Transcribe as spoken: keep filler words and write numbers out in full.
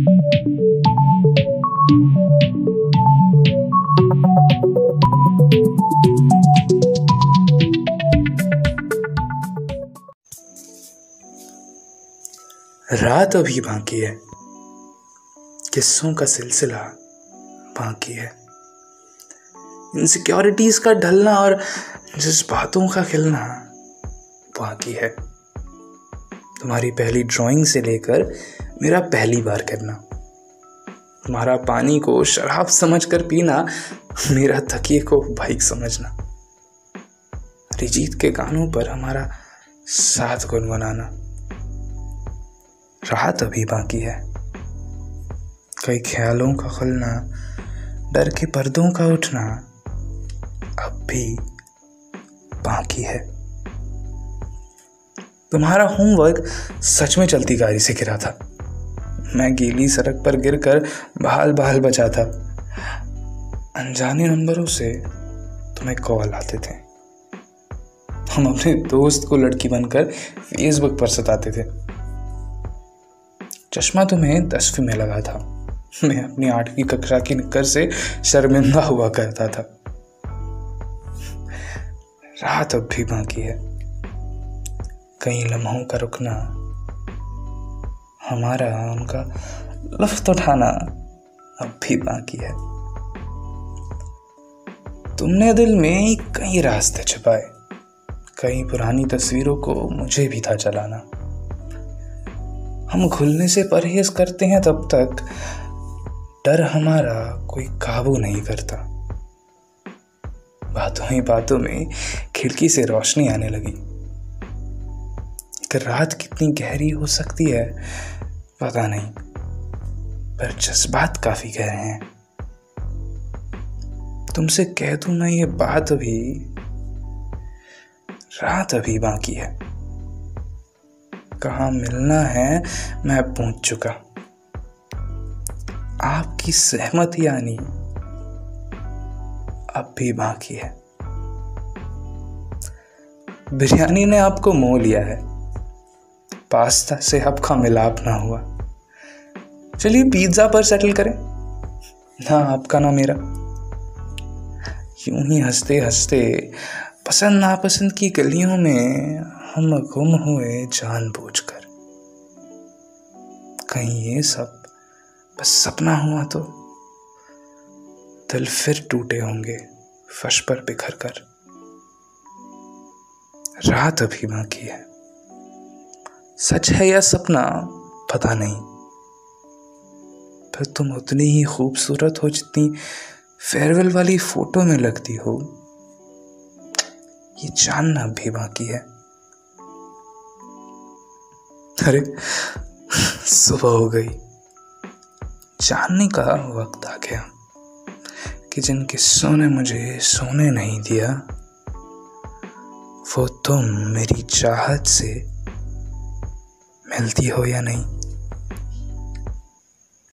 रात अभी बाकी है, किस्सों का सिलसिला बाकी है, इनसिक्योरिटीज का ढलना और जज्बातों का खिलना बाकी है। तुम्हारी पहली ड्राइंग से लेकर मेरा पहली बार करना, तुम्हारा पानी को शराब समझकर पीना, मेरा तकिए को बाइक समझना, अरिजीत के गानों पर हमारा साथ गुनगुनाना। रात अभी बाकी है, कई ख्यालों का खुलना, डर के पर्दों का उठना अब भी बाकी है। तुम्हारा होमवर्क सच में चलती गाड़ी से गिरा था, मैं गीली सड़क पर गिरकर बहाल बहाल बचा था। अनजाने नंबरों से तुम्हें कॉल आते थे, हम अपने दोस्त को लड़की बनकर फेसबुक पर सताते थे। चश्मा तुम्हें दसवीं में लगा था, मैं अपनी आठवीं कक्षा की निक्कर से शर्मिंदा हुआ करता था। रात अब भी बाकी है, कई लम्हों का रुकना, हमारा उनका लुत्फ उठाना अब भी बाकी है। तुमने दिल में कई रास्ते छुपाए, कई पुरानी तस्वीरों को मुझे भी था चलाना। हम खुलने से परहेज करते हैं तब तक डर हमारा कोई काबू नहीं करता। बातों ही बातों में खिड़की से रोशनी आने लगी। कि रात कितनी गहरी हो सकती है पता नहीं, पर जज्बात काफी गहरे हैं। तुमसे कह दूं ना ये बात अभी, रात अभी बाकी है। कहाँ मिलना है मैं पहुंच चुका, आपकी सहमति आनी अब भी बाकी है। बिरयानी ने आपको मोह लिया है, पास्ता से आपका मिलाप ना हुआ। चलिए पिज्जा पर सेटल करें, ना आपका ना मेरा। यूं ही हंसते हंसते पसंद नापसंद की गलियों में हम गुम हुए जानबूझकर। कहीं ये सब बस सपना हुआ तो दिल फिर टूटे होंगे फर्श पर बिखर कर। रात अभी बाकी है, सच है या सपना पता नहीं, पर तुम उतनी ही खूबसूरत हो जितनी फेयरवेल वाली फोटो में लगती हो, ये जानना भी बाकी है। अरे सुबह हो गई, जानने का वक्त आ गया कि जिन किस्सों ने मुझे सोने नहीं दिया, वो तुम मेरी चाहत से मिलती हो या नहीं।